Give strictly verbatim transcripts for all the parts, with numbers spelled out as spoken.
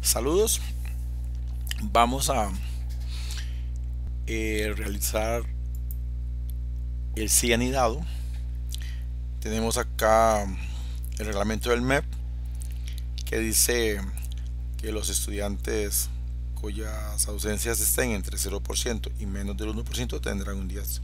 Saludos, vamos a eh, realizar el sí anidado. Tenemos acá el reglamento del M E P que dice que los estudiantes cuyas ausencias estén entre cero por ciento y menos del uno por ciento tendrán un diez.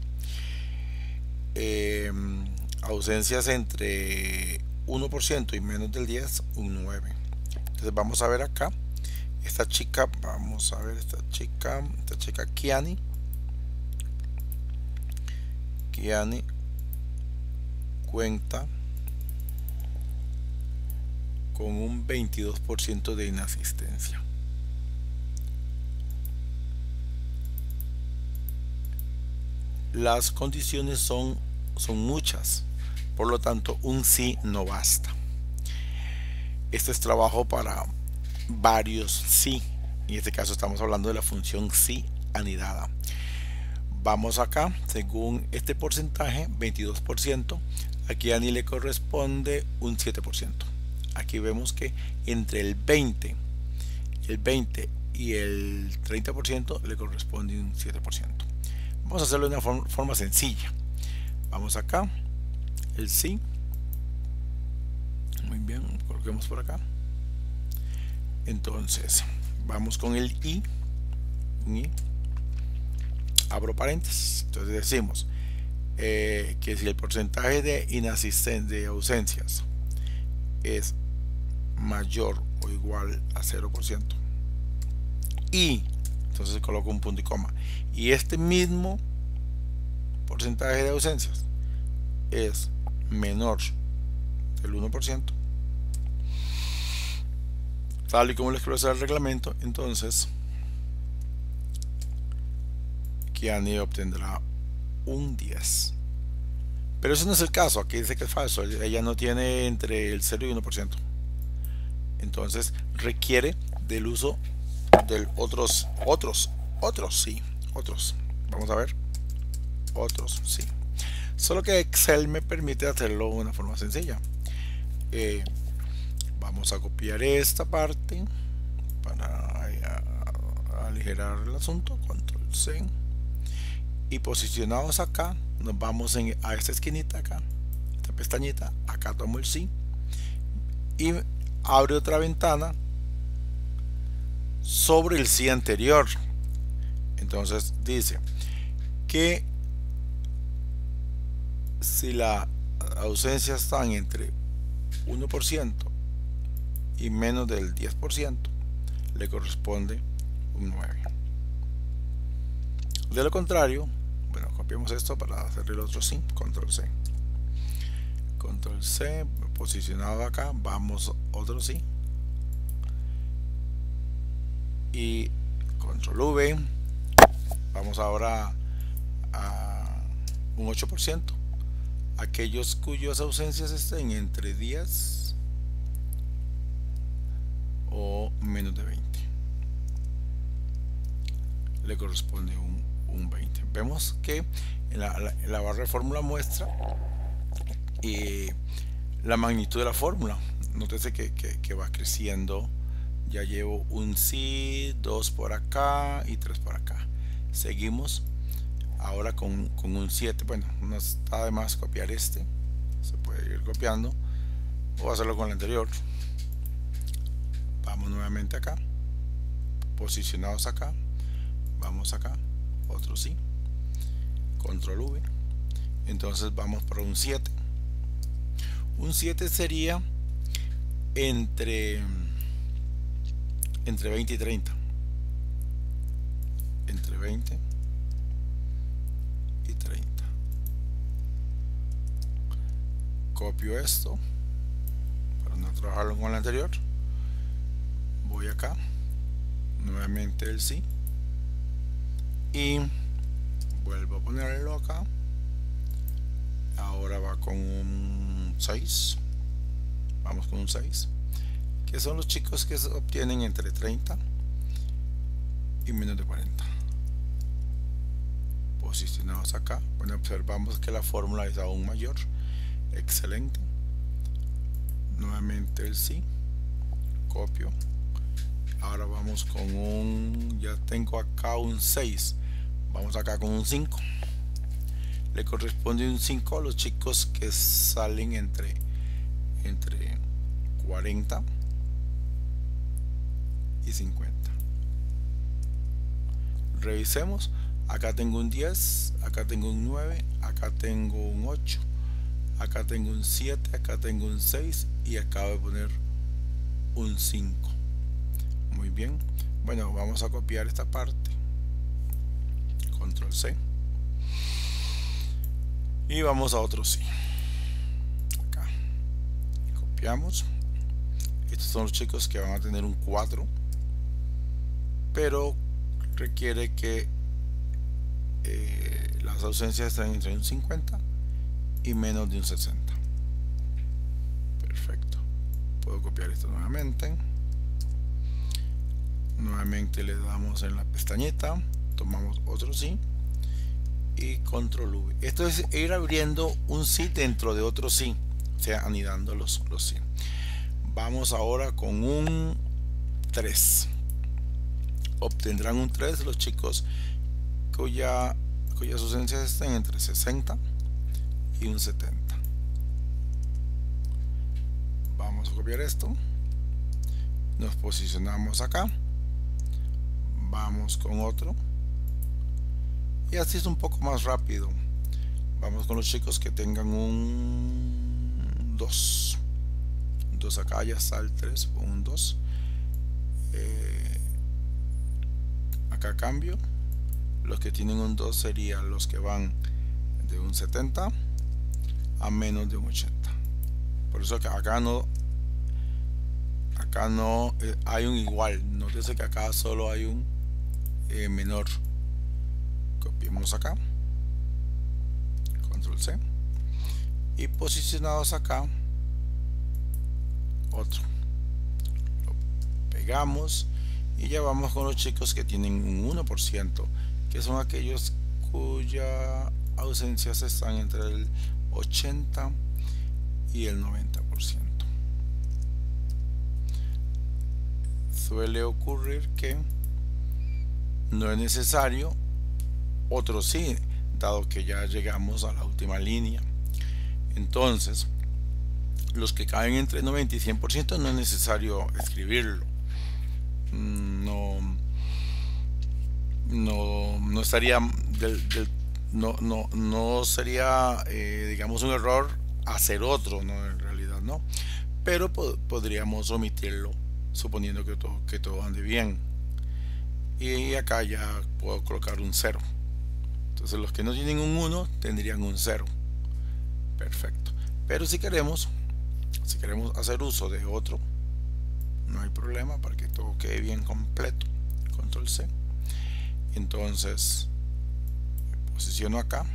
Eh, ausencias entre uno por ciento y menos del diez, un nueve. Entonces vamos a ver acá esta chica, vamos a ver esta chica, esta chica Kiani. Kiani cuenta con un veintidós por ciento de inasistencia. Las condiciones son, son muchas, por lo tanto un sí no basta. Este es trabajo para varios sí. En este caso estamos hablando de la función sí anidada. Vamos acá, según este porcentaje, veintidós por ciento, aquí a Kiani le corresponde un siete por ciento. Aquí vemos que entre el veinte, el veinte y el treinta por ciento le corresponde un siete por ciento. Vamos a hacerlo de una forma, forma sencilla. Vamos acá, el sí. Muy bien, coloquemos por acá. Entonces, vamos con el i. i. Abro paréntesis. Entonces decimos eh, que si el porcentaje de inasistencia, de ausencias, es mayor o igual a cero por ciento, y entonces coloco un punto y coma, y este mismo porcentaje de ausencias es menor del uno por ciento, tal y como lo expresa el reglamento, entonces Kiani obtendrá un diez. Pero ese no es el caso, aquí dice que es falso, ella no tiene entre el cero y uno por ciento. Entonces requiere del uso del otros, otros, otros sí, otros. Vamos a ver, otros sí. Solo que Excel me permite hacerlo de una forma sencilla. Eh, vamos a copiar esta parte para aligerar el asunto, control C. Y posicionados acá, nos vamos en, a esta esquinita acá, esta pestañita, acá tomo el sí y abre otra ventana sobre el sí anterior. Entonces dice que si la ausencia están entre uno por ciento y menos del diez por ciento, le corresponde un nueve. De lo contrario, bueno, copiamos esto para hacer el otro sí, control C. Control C, posicionado acá, vamos otro sí. Y control V, vamos ahora a un ocho por ciento. Aquellos cuyas ausencias estén entre diez o menos de veinte, le corresponde un un veinte. Vemos que en la, la, en la barra de fórmula muestra eh, la magnitud de la fórmula. Nótese que, que, que va creciendo. Ya llevo un sí, dos por acá y tres por acá. Seguimos ahora con, con un siete. Bueno, no está de más copiar este, se puede ir copiando o hacerlo con el anterior. Vamos nuevamente acá, posicionados acá, vamos acá, otro sí, control V. Entonces vamos para un siete. Un siete sería entre entre veinte y treinta, entre veinte y treinta. Copio esto para no trabajarlo con el anterior. Voy acá, nuevamente el sí, y vuelvo a ponerlo acá. Ahora va con un seis. Vamos con un seis, que son los chicos que se obtienen entre treinta y menos de cuarenta. Posicionados acá, bueno, observamos que la fórmula es aún mayor. Excelente. Nuevamente el sí, copio, Ahora vamos con un, ya tengo acá un seis, vamos acá con un cinco. Le corresponde un cinco a los chicos que salen entre entre cuarenta y cincuenta. Revisemos. Acá tengo un diez, acá tengo un nueve, acá tengo un ocho, acá tengo un siete, acá tengo un seis y acabo de poner un cinco. Muy bien. Bueno, vamos a copiar esta parte. Control C. Y vamos a otro sí. Acá. Copiamos. Estos son los chicos que van a tener un cuatro. Pero requiere que eh, las ausencias estén entre un cincuenta y menos de un sesenta. Perfecto. Puedo copiar esto nuevamente. Nuevamente le damos en la pestañita, tomamos otro sí y control V. Esto es ir abriendo un sí dentro de otro sí, o sea, anidando los, los sí. Vamos ahora con un tres. Obtendrán un tres los chicos cuya, cuyas ausencias estén entre sesenta y un setenta. Vamos a copiar esto, nos posicionamos acá, vamos con otro y así es un poco más rápido. Vamos con los chicos que tengan un dos. dos acá, ya está el tres, un dos. Eh, acá cambio. Los que tienen un dos serían los que van de un setenta a menos de un ochenta. Por eso que acá no acá no eh, hay un igual. Nótese que acá solo hay un eh, menor. Copiemos acá, control C, y posicionados acá otro, lo pegamos y ya vamos con los chicos que tienen un uno por ciento, que son aquellos cuya ausencias están entre el ochenta y el noventa por ciento. Suele ocurrir que no es necesario otro sí, dado que ya llegamos a la última línea. Entonces, los que caen entre noventa y cien por ciento no es necesario escribirlo. No, no, no estaría del, del, no, no, no sería eh, digamos un error hacer otro, no, en realidad no. Pero po podríamos omitirlo, suponiendo que todo, que todo ande bien. Y acá ya puedo colocar un cero. Entonces los que no tienen un uno tendrían un cero. Perfecto. Pero si queremos si queremos hacer uso de otro, no hay problema, para que todo quede bien completo. Control C. Entonces me posiciono acá,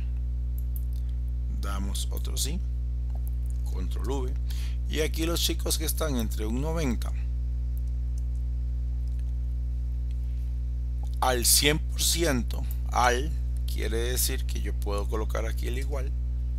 damos otro sí, control V, y aquí los chicos que están entre un noventa al cien por ciento, al quiere decir que yo puedo colocar aquí el igual,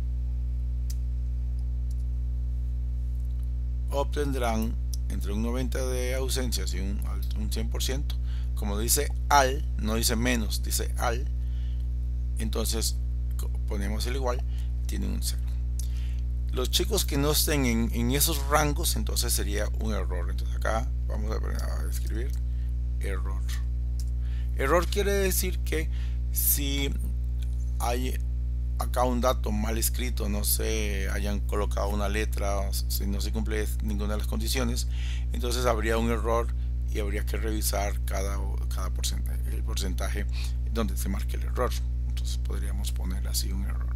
obtendrán entre un noventa de ausencias y un, un cien por ciento. Como dice al, no dice menos, dice al, entonces ponemos el igual, tienen un cero. Los chicos que no estén en, en esos rangos, entonces sería un error. Entonces acá vamos a, a escribir error. Error quiere decir que si hay acá un dato mal escrito, no se hayan colocado una letra, si no se cumple ninguna de las condiciones, entonces habría un error y habría que revisar cada, cada porcentaje, el porcentaje donde se marque el error. Entonces podríamos poner así un error.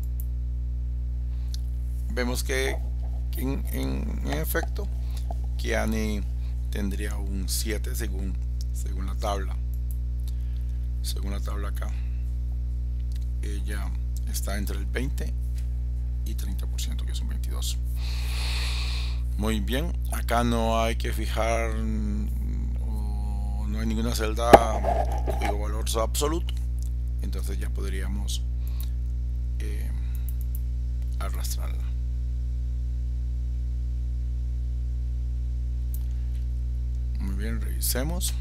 Vemos que en, en, en efecto Kiani tendría un siete según, según la tabla. Según la tabla acá, ella está entre el veinte y treinta por ciento, que son veintidós. Muy bien, acá no hay que fijar, no hay ninguna celda cuyo valor sea absoluto, entonces ya podríamos eh, arrastrarla. Muy bien. bien, revisemos.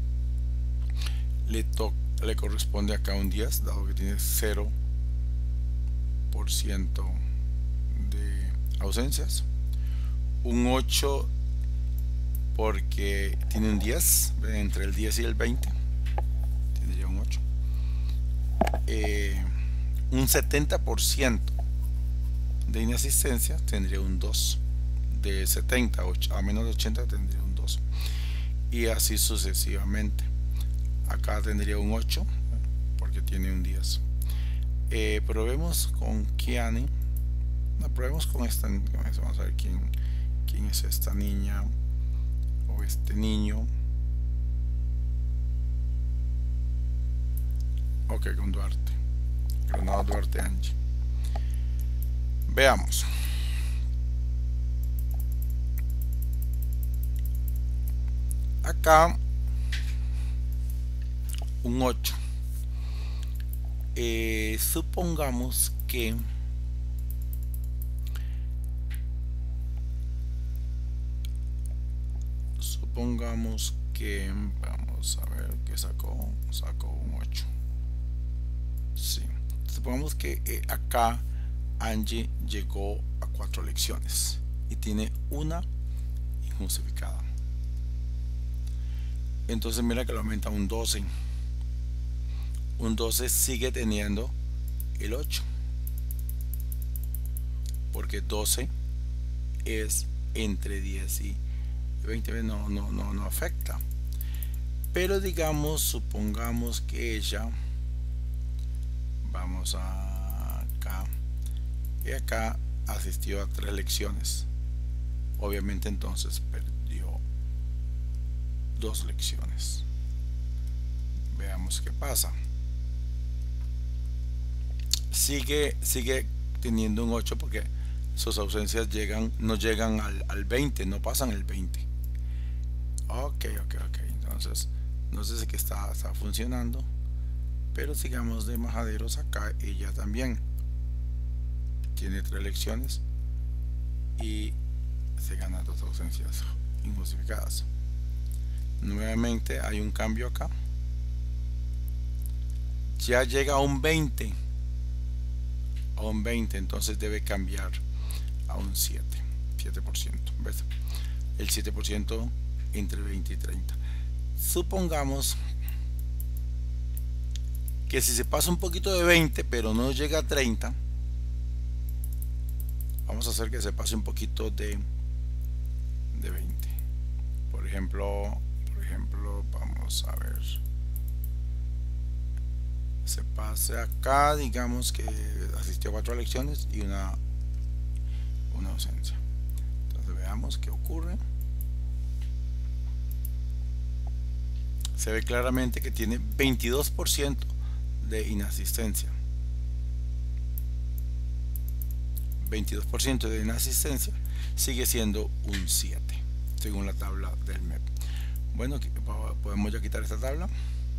Le, to le corresponde acá un diez, dado que tiene cero por ciento de ausencias. Un ocho porque tiene un diez, entre el diez y el veinte tendría un ocho. Eh, un setenta por ciento de inasistencia tendría un dos. De setenta a menos de ochenta tendría un dos. Y así sucesivamente. Acá tendría un ocho porque tiene un diez. Eh, probemos con Kiani. No, probemos con esta. Vamos a ver quién, quién es esta niña o este niño. Ok, con Duarte. Granado Duarte Angie. Veamos. Acá un ocho. Eh, supongamos que supongamos que vamos a ver que sacó sacó un ocho. Sí, supongamos que eh, acá Angie llegó a cuatro lecciones y tiene una injustificada. Entonces mira que lo aumenta un doce. Un doce sigue teniendo el ocho, porque doce es entre diez y veinte. No, no, no, no afecta. Pero digamos, supongamos que ella, vamos a acá, y acá asistió a tres lecciones. Obviamente entonces perdió dos lecciones. Veamos qué pasa. Sigue, sigue teniendo un ocho porque sus ausencias llegan, no llegan al, al veinte, no pasan el veinte. Ok, ok, ok. Entonces, no sé si que está, está funcionando, pero sigamos de majaderos acá. Ella también tiene tres lecciones y se gana dos ausencias injustificadas. Nuevamente hay un cambio acá. Ya llega a un veinte. A un veinte, entonces debe cambiar a un siete, siete por ciento. ¿Ves? El siete por ciento entre veinte y treinta. Supongamos que si se pasa un poquito de veinte, pero no llega a treinta, vamos a hacer que se pase un poquito de, de veinte. Por ejemplo, por ejemplo, vamos a ver. Se pase acá, digamos que asistió a cuatro lecciones y una una ausencia. Entonces veamos qué ocurre. Se ve claramente que tiene veintidós por ciento de inasistencia. veintidós por ciento de inasistencia sigue siendo un siete, según la tabla del M E P. Bueno, podemos ya quitar esta tabla.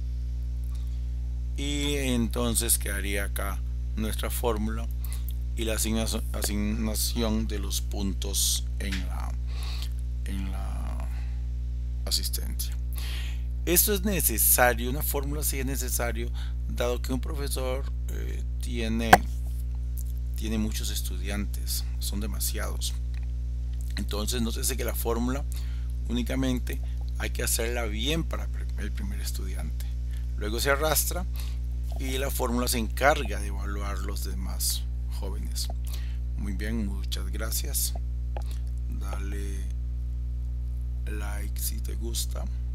Y entonces quedaría acá nuestra fórmula y la asignación de los puntos en la, en la asistencia. Esto es necesario, una fórmula sí es necesario, dado que un profesor eh, tiene, tiene muchos estudiantes, son demasiados. Entonces no se hace que la fórmula únicamente hay que hacerla bien para el primer estudiante. Luego se arrastra y la fórmula se encarga de evaluar los demás jóvenes. Muy bien, muchas gracias. Dale like si te gusta.